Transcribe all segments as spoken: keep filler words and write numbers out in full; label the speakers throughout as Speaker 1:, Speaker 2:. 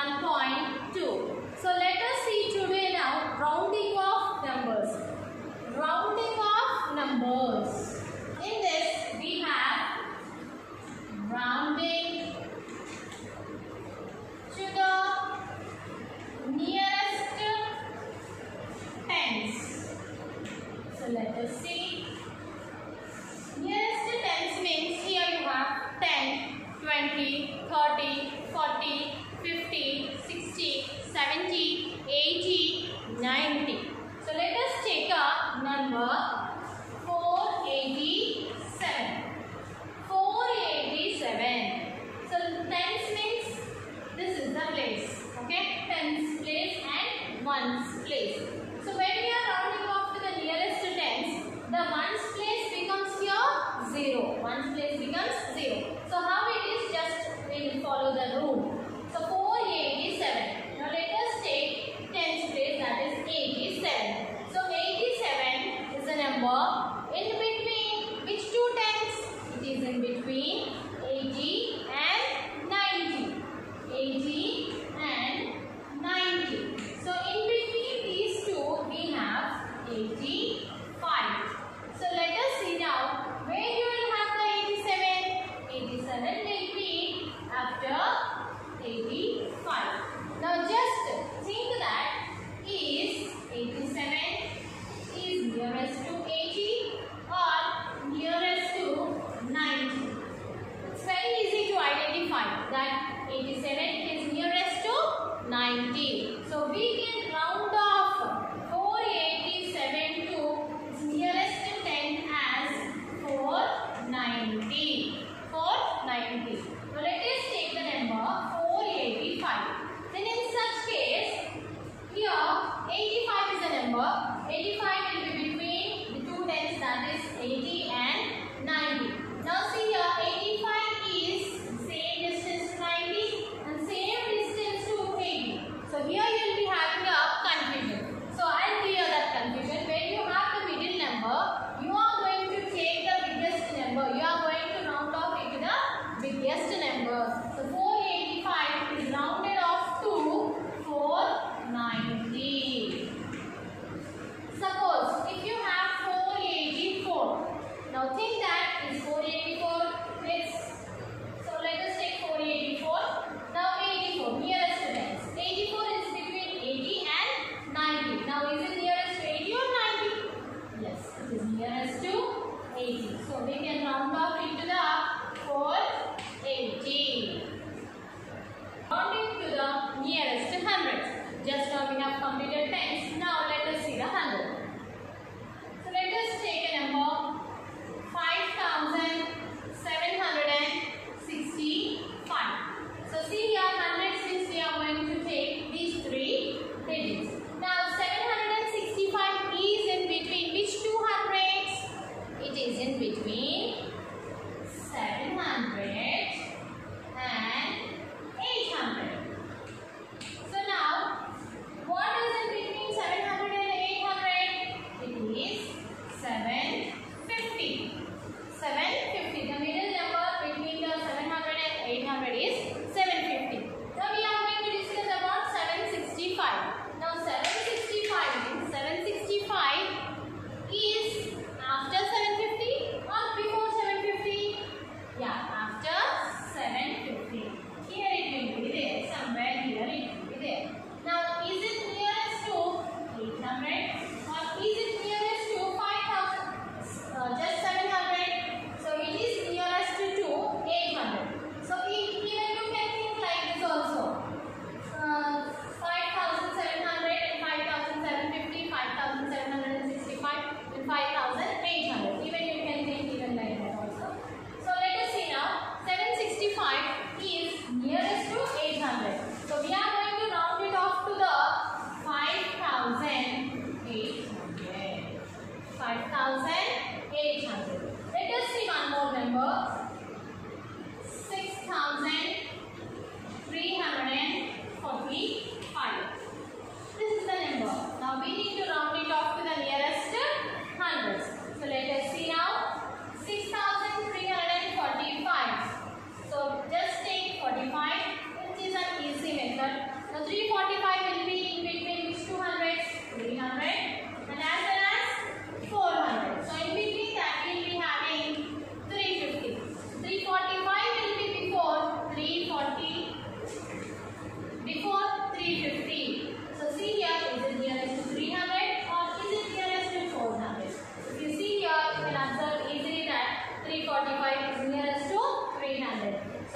Speaker 1: one point two. So let us see today now rounding of numbers. Rounding of numbers. In this we have rounding to the nearest tens. So let us see. Nearest tens means here you have ten, twenty, thirty, forty, fifty, sixty, seventy, eighty, ninety. So let us take a number four eighty-seven. four eighty-seven. So tens means this is the place. Okay, tens place and ones place. So when we are rounding off to the nearest tens, the ones place becomes here zero. Ones place becomes zero. So how it is? Just we will follow the rule. So four eighty-seven. Now let us take tens place, that is eighty-seven. So eighty-seven is a number in between which two tens? It is in between eighty and ninety. eighty and ninety. So in between these two we have eighty-five. So let us see now where you will have the eighty-seven. eighty-seven will be after eighty-five. Now just think that is eighty-seven is nearest to eighty or nearest to ninety. It's very easy to identify that eighty-seven is nearest to ninety. So we can round off four eighty-seven to its nearest ten as four ninety. four ninety. Now let us take the number four eighty-five. Then in such case, here eighty-five is a number. eighty-five will be between the two tens, that is eighty and ninety. Now see here, eighty-five is same distance to ninety and same distance to eighty. So here you will be having a confusion. So I'll clear that confusion. When you have the middle number, you are going to take the biggest number. You are going to round off into the biggest number.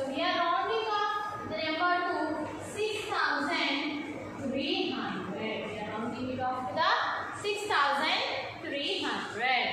Speaker 1: we are rounding off the number to six thousand three hundred. We are rounding it off to the six thousand three hundred.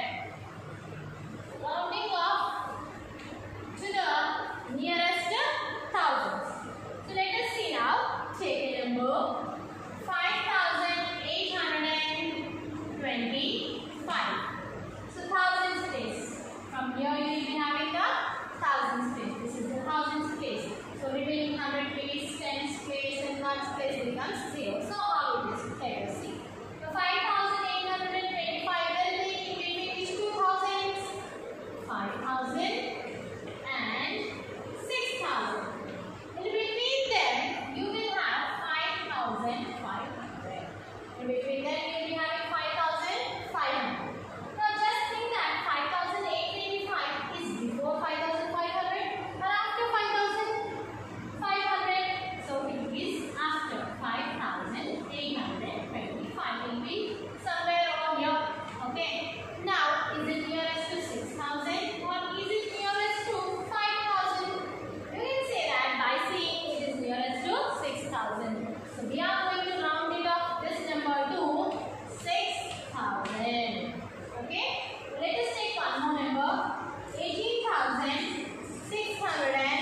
Speaker 1: Rounding off to the nearest thousands. So let us see now. Take a number five thousand eight hundred twenty-five. So thousands place. From here you will be having the thousands place. This is the thousands place. So remaining hundred place, tens place, and ones place becomes zero. So how it is? Let us see. So five thousand eight hundred twenty-five will be in between these two thousands. Five thousand and six thousand. In between them, you will have five thousand five hundred. In between them, you will be having five thousand five hundred. Now just think that five thousand eight hundred twenty-five is before five thousand five hundred or after five thousand five hundred. So it is after five thousand eight hundred twenty-five. It will be somewhere over here. Okay. Now, is it nearest to six thousand or is it nearest to five thousand? You can say that by saying it is nearest to six thousand. So we are going to round it off this number to six thousand. Okay. Let us take one more number. eighteen thousand six hundred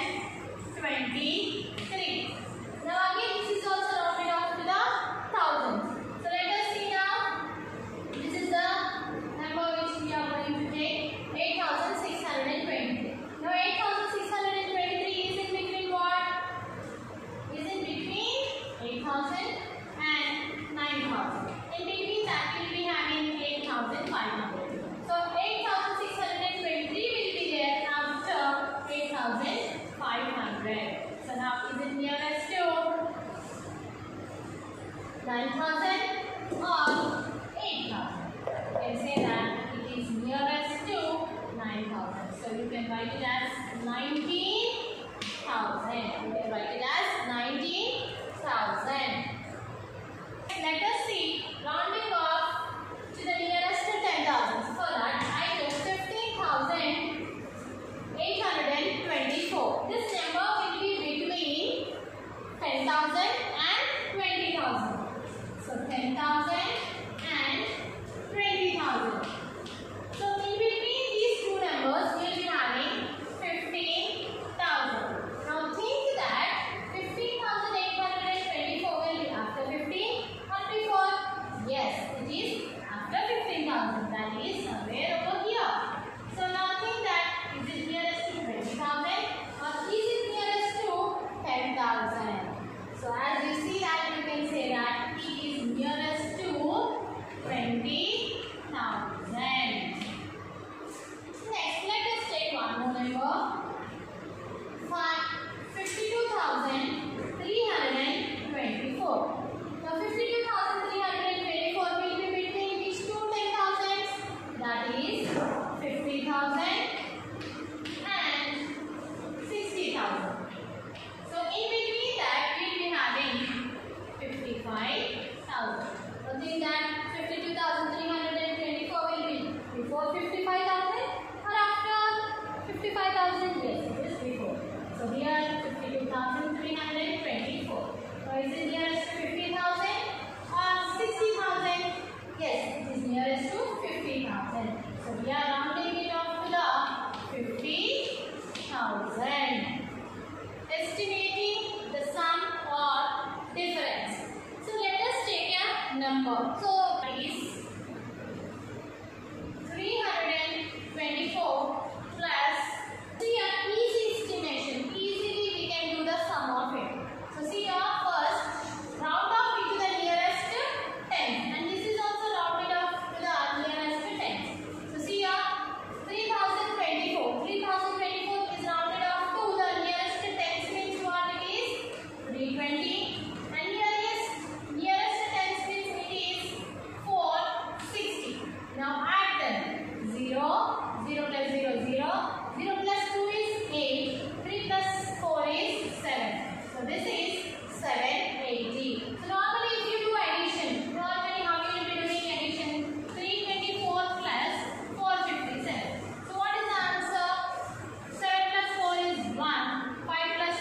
Speaker 1: twenty-three. Now again this is also rounded off to the thousands. So let us see now. This is the number which we are going to take. eight thousand six hundred twenty-three. Now eight thousand six hundred twenty-three is in between what? Is in between eight thousand and nine thousand. In between that we will be having eight thousand five hundred. So eight thousand six hundred twenty-three will be there after eight thousand five hundred. So now is it nearest to nine thousand or eight thousand? You can say that it is nearest to nine thousand. So you can write it as nineteen thousand. You can write it as nineteen thousand. Let us see rounding off to the nearest ten thousand. For that I took fifteen thousand eight hundred twenty-four. This number will be between ten thousand and twenty thousand. So ten thousand and twenty thousand. So in between these two numbers we will be having fifteen thousand. Now think that fifteen thousand eight hundred twenty-four will be after fifteen or before? Yes, it is after fifteen thousand. That is somewhere over here. So now think that is it nearest to twenty thousand or is it nearest to ten thousand? So as you see that you can say that it is nearest to twenty thousand. Next, let us take one more number. fifty-two thousand three hundred twenty-four. Now fifty-two thousand three hundred twenty-four will be between these two ten thousands. That is fifty thousand and sixty thousand. So in between that we will be having fifty-five thousand. So think that fifty-two thousand three hundred twenty-four will be before fifty-five thousand or after fifty-five thousand? Yes, it is before. So here fifty-two thousand three hundred twenty-four. So is it nearest to fifty thousand or sixty thousand? Yes, it is nearest to fifty thousand. So we are rounding it off to the fifty thousand. Estimating the sum or difference. So let us take a number. So it is three hundred twenty-four plus. See a easy estimation. Easily we can do the sum of it. So see here first round off it to the nearest ten, and this is also rounded off to the nearest ten. So see here three thousand twenty-four. three thousand twenty-four is rounded off to the nearest tens means what it is? three hundred twenty. And nearest nearest tens means it is four hundred sixty. Now add them. zero, zero plus zero, zero. zero plus two is eight. three plus four is seven. So this is seven hundred eighty. So normally if you do addition, normally how you will be doing addition? three hundred twenty-four plus four hundred fifty-seven. So what is the answer? seven plus four is one. five plus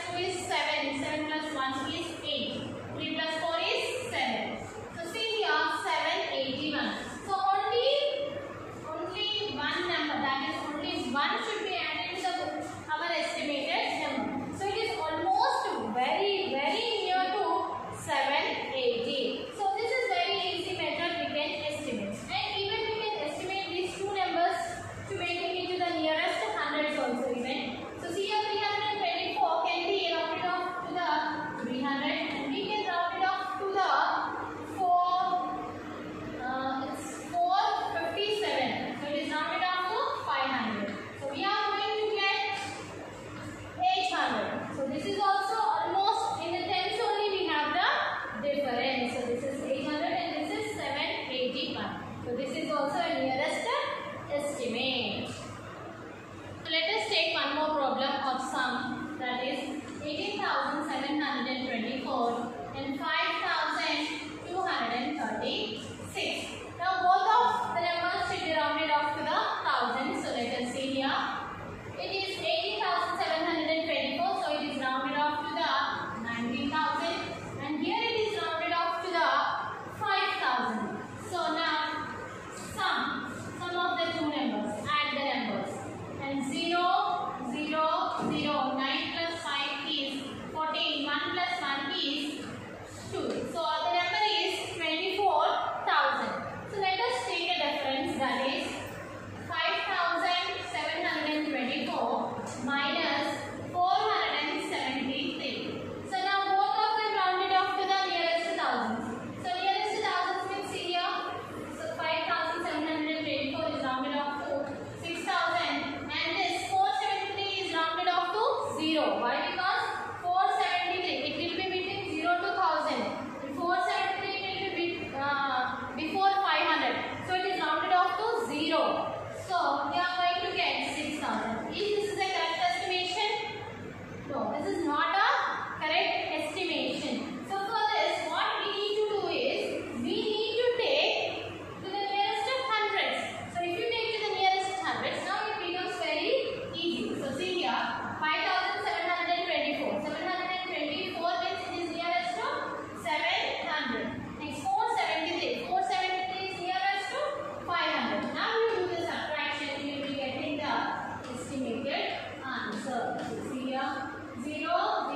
Speaker 1: No, this is not a correct estimation. So for this, what we need to do is, we need to take to the nearest hundreds. So if you take to the nearest hundreds, now it becomes very easy. So see here, five thousand seven hundred twenty-four. seven hundred twenty-four means it is nearest to seven hundred. Next four seventy-three. four seventy-three is nearest to five hundred. Now you do the subtraction, you will be getting the estimated answer. So see here, zero,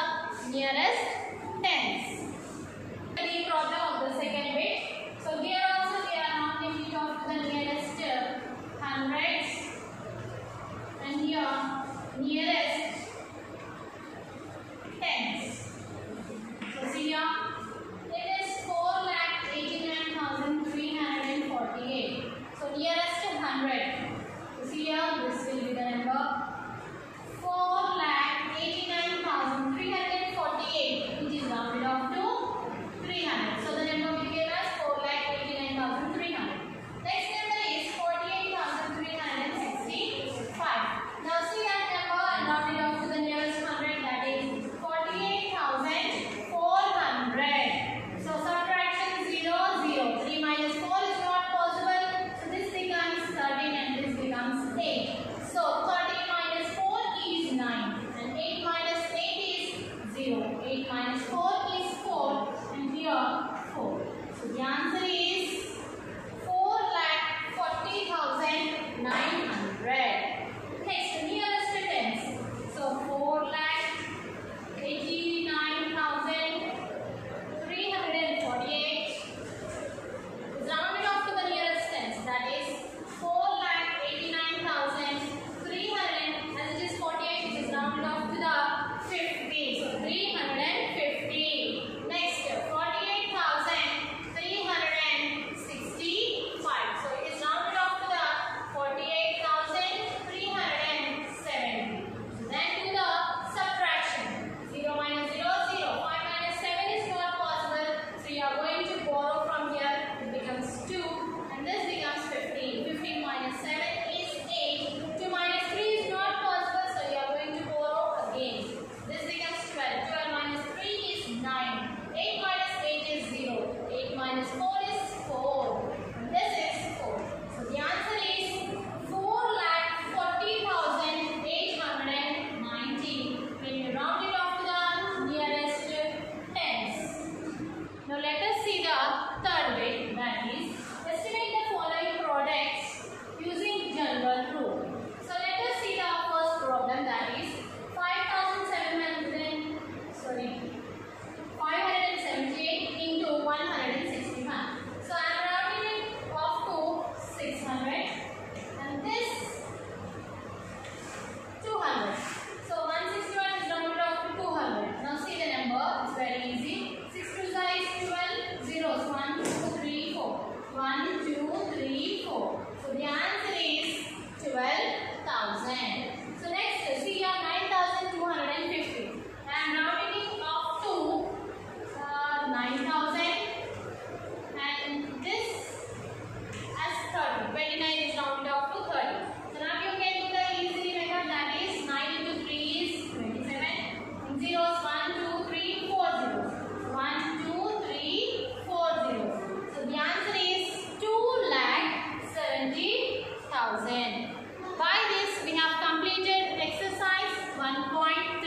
Speaker 1: nearest tens. The problem of the second bit. So here also we are not limited off to the nearest hundreds, and here nearest tens. So see here, it is four lakh eighty-nine thousand three hundred forty-eight. So nearest hundred. So see here, this will be the number four lakh eighty-nine thousand three hundred forty-eight, which is rounded off to three hundred. So the number we gave as four lakh eighty-nine thousand three hundred. Next number is forty-eight thousand three hundred sixty-five. Now see that number and round it off to the nearest hundred, that is forty-eight thousand four hundred. So subtraction zero, zero. three minus four is not possible. So this becomes thirteen and this becomes eight. So thirteen minus four is nine and eight minus eight is zero. eight minus four is four and here four. So the answer is four lakh forty thousand nine hundred. Next, the nearest tens. So four lakh eighty-nine thousand three hundred forty-eight is rounded off to the nearest tens, that is four lakh eighty-nine thousand three hundred, as it is forty-eight, it is rounded off to the fifty. So three hundred fifty. Next, forty-eight thousand three hundred sixty-five. So it is rounded off to the forty-eight thousand three hundred seventy. Then do the subtraction. zero minus zero, zero. five minus seven is not possible. So you are going to borrow from here. It becomes two and this becomes fifteen. fifteen minus seven is eight. two minus three is not possible. So you are going to borrow again. This becomes twelve. twelve minus three is nine. eight minus eight is zero. eight minus four is four. And this is four. So the answer is four lakh forty thousand eight hundred ninety when you round it off to the nearest tens. Now let us see the third bit, that is estimate the following products using general rule. So let us see the first problem, that is five thousand seven hundred sorry five hundred seventy-eight into one hundred sixty-one. So I am rounding it off to six hundred and this two hundred. So one hundred sixty-one is rounded off to two hundred. Now see the number, it's very easy. six to the is twelve, zeros one, two, three, four. one, two, three, four. So the answer is twelve thousand. So next, see here nine thousand two hundred fifty. I am rounding it off to uh, nine thousand and this as thirty. twenty-nine is rounded off to thirty. So now you can do the easy method, that is nine into three is twenty-seven. And zeros one, two, three, four zeros. one, two, three, four zeros. So the answer is two lakh seventy thousand. By this we have completed exercise one point